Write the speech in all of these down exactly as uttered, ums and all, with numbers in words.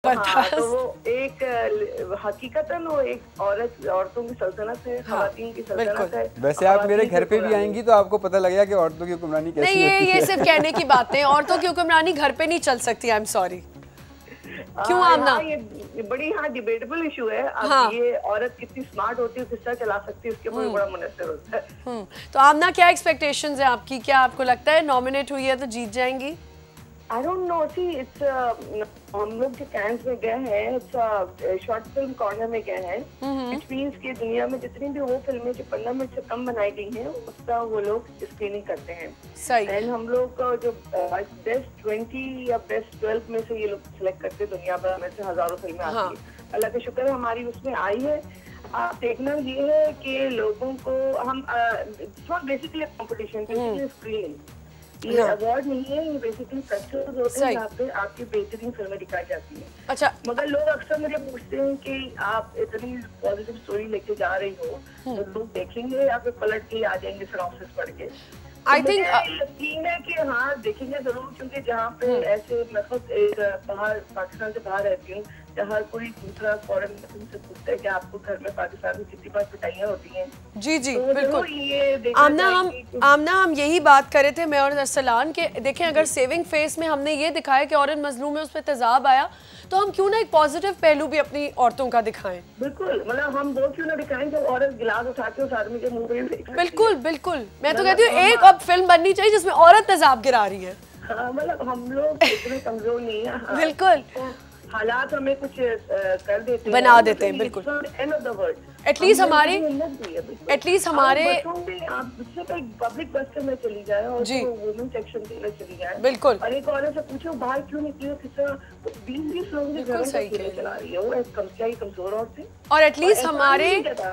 हाँ, तो वो एक हकीकतन वो एक औरत औरतों की सल्तनत है, ख़वातीन की सल्तनत है। वैसे आप मेरे घर पे भी आएंगी तो आपको पता लगेगा कि औरतों की हुक्मरानी कैसी नहीं, ये होती ये है। सिर्फ कहने की बातें हैं। औरतों की हुक्मरानी घर पे नहीं चल सकती। I am sorry. क्यों आमना? हाँ, ये बड़ी हाँ डिबेटेबल इशू है। अब हाँ। ये औरत कितनी स्मार्ट होती है, किस तरह चला सकती है, उसके ऊपर बड़ा मुनस्सर होता है। हम्म, तो आमना क्या एक्सपेक्टेशंस है आपकी? क्या आपको लगता है नॉमिनेट हुई है तो जीत जाएंगी? I don't know, see, it's uh, हम लोग जो कैंस में गए हैं, it's शॉर्ट फिल्म कॉर्नर में गए हैं, which means कि दुनिया में जितनी भी वो फिल्में जो पंद्रह मिनट से कम बनाई गई हैं, उसका वो लोग स्क्रीनिंग करते हैं। सही। एंड हम लोग का जो बेस्ट ट्वेंटी या बेस्ट ट्वेल्व में से ये लोग सिलेक्ट करते हैं, दुनिया भर में से हजारों फिल्में आती हैं। अल्लाह का शुक्र है हमारी उसमें आई है। आप देखना ये है कि लोगों को हम बेसिकली कॉम्पिटिशन बेसिकली स्क्रीनिंग, ये अवार्ड नहीं है, ये बेसिकली फेस्टिवल्स होते हैं जहाँ पे आपकी बेहतरीन फिल्में दिखाई जाती हैं। अच्छा, मगर लोग अक्सर मुझे पूछते हैं कि आप इतनी पॉजिटिव स्टोरी लेके जा रही हो तो लोग देखेंगे या फिर पलट के आ जाएंगे फिर ऑफिस पढ़ के? आई थिंक यकीन है कि हाँ देखेंगे जरूर, क्योंकि जहाँ पे ऐसे मैं खुद एक बाहर पाकिस्तान से बाहर रहती हूँ, हर कोई दूसरा फॉरेन से पूछता है कि आपको घर में पाकिस्तान में कितनी बार पिटाइयाँ होती हैं। जी जी तो बिल्कुल। ये आमना हम आमना हम यही बात कर रहे थे मैं और अरसलान के, देखें अगर सेविंग फेस में हमने ये दिखाया कि औरत मजलूम है, उस पर तेजाब आया, तो हम क्यों ना एक पॉजिटिव पहलू भी अपनी औरतों का दिखाएं। बिल्कुल, मतलब हम वो क्यों ना दिखाएं जब औरत गिलास उठा के उस आदमी के मुंह में फेंक। बिल्कुल बिल्कुल, मैं तो कहती हूँ एक अब फिल्म बननी चाहिए जिसमें औरत तेजाब गिरा रही है। हाँ, मतलब हम लोग इतने कमजोर नहीं है। बिल्कुल, हालात हमें कुछ कर देते हैं, बना देते हैं। बिल्कुल, end of the world at least हमारे एटलीस्ट हमारे आप दूसरे कोई पब्लिक बस में चली जाए और वुमेन सेक्शन के लिए चली जाए, बिल्कुल, और एक औरत से पूछो बाहर क्यों निकली हो, किस तरह बीस बीस लोगों के घर में चला रही है, वो एक कमजोर कमजोर औरत थी। और एटलीस्ट हमारे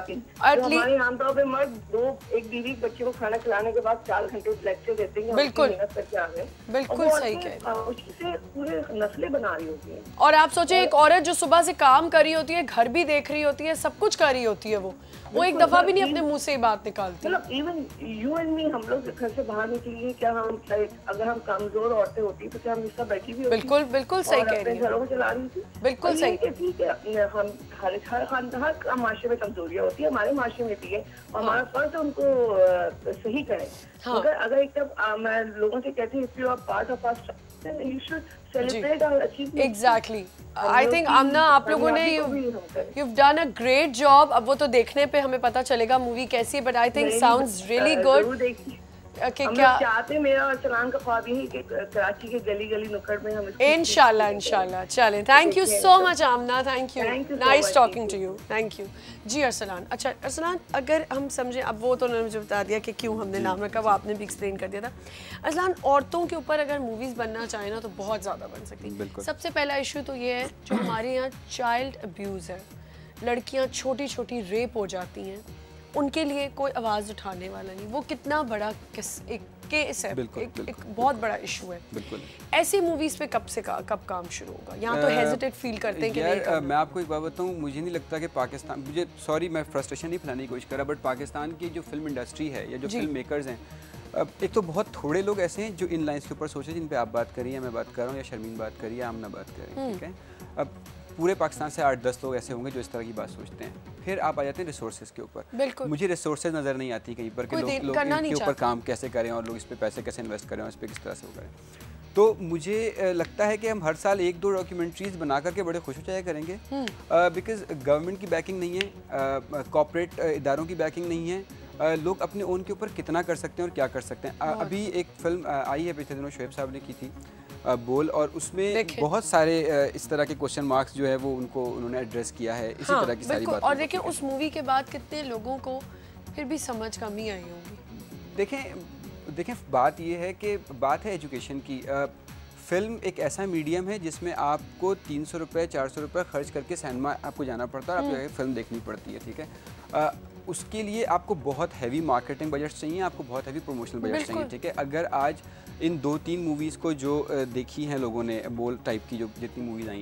हमारे आमतौर पे मर्द दो एक बीवी बच्चे को खाना खिलाने के बाद चार घंटे लेक्चर देते हैं, बिल्कुल मेहनत करके आ गए, बिल्कुल सही कह, उससे पूरे नस्लें बना रही होती है। और आप सोचे एक औरत जो सुबह से काम कर रही होती है, घर भी देख रही होती है, सब कुछ कर रही होती है, वो वो एक दफा भी नहीं अपने मुंह से ये बात निकालती। मतलब इवन यू एंड मी, हम लोग घर से बाहर निकलेंगे, क्या हम अगर हम कमजोर औरतें होती तो क्या हम इसका बैठी भी होती? बिल्कुल बिल्कुल सही कह रही है, घरों को चला रही थी। बिल्कुल सही। ठीक है, हम हर हर हर माशरे में कमजोरियाँ होती है, हमारे माशरे में भी है, और हमारा फर्ज है उनको सही करें। मगर अगर एक तब मैं लोगों से कहती हूँ if you are part of our structure you should celebrate our achievement. Exactly, I think Aamna आप लोगों ने you done a great job. अब वो तो देखने पे हमें पता चलेगा मूवी कैसी है, but I think sounds really good. Okay, हम क्या चाहते हैं, मेरा और सलान का ख्वाब यही कि कराची के गली गली नुक्कड़ में हम इंशाल्लाह इंशाल्लाह चलें। Thank you so much Aamna, thank you, nice talking to you, thank you ji. Arsalan, अच्छा अरसलान, अगर हम समझें, अब वो तो उन्होंने मुझे बता दिया कि क्यों हमने नाम रखा, वो आपने भी एक्सप्लेन कर दिया था। अरसलान, औरतों के ऊपर अगर मूवीज़ बनना चाहे ना तो बहुत ज़्यादा बन सकती है। सबसे पहला इशू तो ये है जो हमारे यहाँ चाइल्ड अब्यूज़ है, लड़कियाँ छोटी छोटी रेप हो जाती हैं, उनके लिए कोई आवाज़ उठाने वाला नहीं। वो कितना बड़ा किस एक केस है, बिल्कुल, एक, बिल्कुल, एक बहुत बड़ा इशू है। बिल्कुल, ऐसी मूवीज पे कब से का, कब काम शुरू होगा? यहाँ तो हेजिटेट फील करते हैं कि नहीं करना। मैं आपको एक बात बताऊँ, मुझे नहीं लगता कि पाकिस्तान, मुझे सॉरी मैं फ्रस्ट्रेशन नहीं फैलाने की कोशिश कर रहा, बट पाकिस्तान की जो फिल्म इंडस्ट्री है या जो फिल्म मेकर्स हैं, एक तो बहुत थोड़े लोग ऐसे हैं जो इन लाइन्स के ऊपर सोचे, जिन पे आप बात करिए, मैं बात कर रहा हूँ, या शर्मीन बात करिए, आमना बात करें, ठीक है। अब पूरे पाकिस्तान से आठ दस लोग ऐसे होंगे जो इस तरह की बात सोचते हैं। फिर आप आ जाते हैं रिसोर्सेज के ऊपर। मुझे रिसोर्सेज नज़र नहीं आती कहीं पर कि लोग लोग इनके ऊपर काम कैसे करें और लोग इस पे पैसे कैसे इन्वेस्ट करें और इस पे किस तरह से वो करें। तो मुझे लगता है कि हम हर साल एक दो डॉक्यूमेंट्रीज बना करके बड़े खुश हो जाया करेंगे, बिकॉज गवर्नमेंट की बैकिंग नहीं है, कॉर्पोरेट इदारों की बैकिंग नहीं है, Uh, लोग अपने ओन के ऊपर कितना कर सकते हैं और क्या कर सकते हैं। uh, अभी एक फिल्म uh, आई है पिछले दिनों, शोएब साहब ने की थी, uh, बोल, और उसमें बहुत सारे uh, इस तरह के क्वेश्चन मार्क्स जो है वो उनको उन्होंने एड्रेस किया है, इसी हाँ, तरह की सारी बातें। और देखें उस मूवी के बाद कितने लोगों को फिर भी समझ कमी आई होगी। देखें देखें बात ये है कि बात है एजुकेशन की। uh, फिल्म एक ऐसा मीडियम है जिसमें आपको तीन सौ रुपये चार सौ रुपये खर्च करके सिनेमा आपको जाना पड़ता है और आपको फिल्म देखनी पड़ती है, ठीक है। uh, उसके लिए आपको बहुत हैवी मार्केटिंग बजट चाहिए, आपको बहुत हैवी प्रमोशनल बजट चाहिए, ठीक है। अगर आज इन दो तीन मूवीज़ को जो देखी हैं लोगों ने, बोल टाइप की जो जितनी मूवीज़ आई हैं,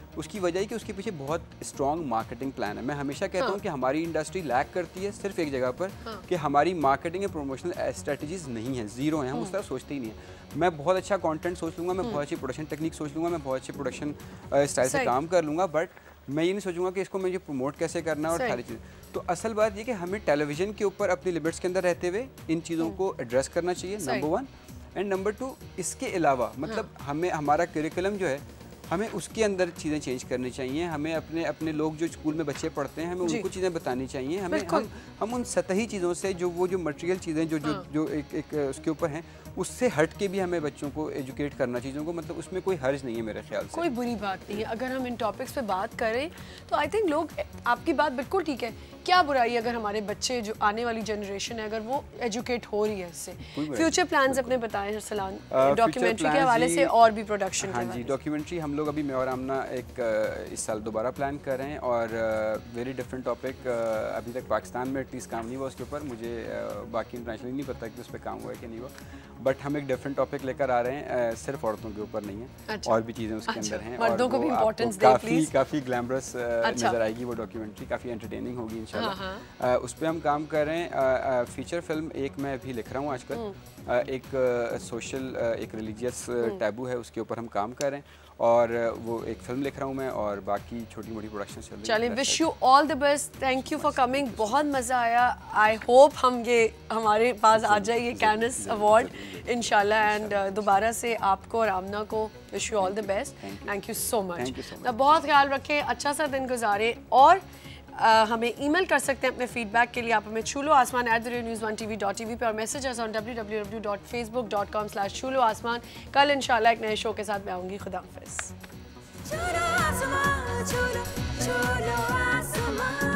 उसकी वजह है कि उसके पीछे बहुत स्ट्रॉन्ग मार्केटिंग प्लान है। मैं हमेशा कहता हूँ हाँ। कि हमारी इंडस्ट्री लैक करती है सिर्फ एक जगह पर, हाँ। कि हमारी मार्केटिंग एंड प्रमोशनल स्ट्रेटजीज नहीं है, जीरो है, हम उस तरह सोचते ही नहीं है। मैं बहुत अच्छा कंटेंट सोच लूँगा, मैं बहुत अच्छी प्रोडक्शन टेक्निक सोच लूँगा, मैं बहुत अच्छे प्रोडक्शन स्टाइल से काम कर लूँगा, बट मैं ये नहीं सोचूंगा कि इसको मुझे प्रमोट कैसे करना और सारी चीज़ें। तो असल बात ये कि हमें टेलीविज़न के ऊपर अपनी लिमिट्स के अंदर रहते हुए इन चीज़ों को एड्रेस करना चाहिए, number one. And number two, इसके अलावा मतलब हाँ। हमें हमारा करिकुलम जो है हमें उसके अंदर चीज़ें चेंज करनी चाहिए। हमें अपने अपने लोग जो स्कूल में बच्चे पढ़ते हैं हमें उनको चीज़ें बतानी चाहिए। हमें हम हम उन सतही चीज़ों से जो वो जो मटेरियल चीज़ें जो जो जो एक एक उसके ऊपर हैं उससे हट के भी हमें बच्चों को एजुकेट करना चीज़ों को, मतलब उसमें कोई हर्ज नहीं है मेरे ख्याल से। कोई बुरी बात नहीं है अगर हम इन टॉपिक्स पे बात करें तो आई थिंक लोग, आपकी बात बिल्कुल ठीक है, क्या बुराई अगर हमारे बच्चे जो आने वाली जनरेशन है अगर वो एजुकेट हो रही है इससे। फ्यूचर प्लान्स अपने बताएं अरसलान, डॉक्यूमेंट्री के हवाले से और भी प्रोडक्शन। हाँ जी, डॉक्यूमेंट्री हम लोग अभी मैं और आमना एक इस साल दोबारा प्लान कर रहे हैं और वेरी डिफरेंट टॉपिक। अभी तक पाकिस्तान में एटलीस्ट काम नहीं हुआ उसके ऊपर, मुझे बाकी इंटरनेशनली नहीं पता कि उस पर काम हुआ है कि नहीं हुआ, बट हम एक डिफरेंट टॉपिक लेकर आ रहे हैं, सिर्फ औरतों के ऊपर नहीं है। अच्छा। और भी चीज़ें उसके अच्छा। अंदर हैं, मर्दों को भी इंपॉर्टेंस दें काफ़ी प्लीज। काफ़ी ग्लैमरस अच्छा। नज़र आएगी वो डॉक्यूमेंट्री, काफ़ी एंटरटेनिंग होगी इंशाल्लाह। हाँ हाँ। उस पर हम काम कर रहे हैं। फीचर फिल्म एक मैं अभी लिख रहा हूँ आजकल, एक सोशल एक रिलीजियस टैबू है उसके ऊपर हम काम कर रहे हैं, और वो एक फिल्म लिख रहा हूँ मैं, और बाकी छोटी मोटी प्रोडक्शन चल रही है। चलिए, wish you all the best, thank you for coming, बहुत मज़ा आया। आई होप हम ये हमारे पास आ जाए ये कैनस अवार्ड इंशाल्लाह, एंड दोबारा से आपको और आमना को wish you all the best, thank you so much. तो बहुत ख्याल रखें, अच्छा सा दिन गुजारें, और Uh, हमें ईमेल कर सकते हैं अपने फीडबैक के लिए। आप हमें छूलो आसमान at the rate news one T V dot T V पर, और messages on W W W dot Facebook dot com slash छूलो आसमान। कल इंशाल्लाह एक नए शो के साथ मैं आऊँगी। खुदा हाफिज़।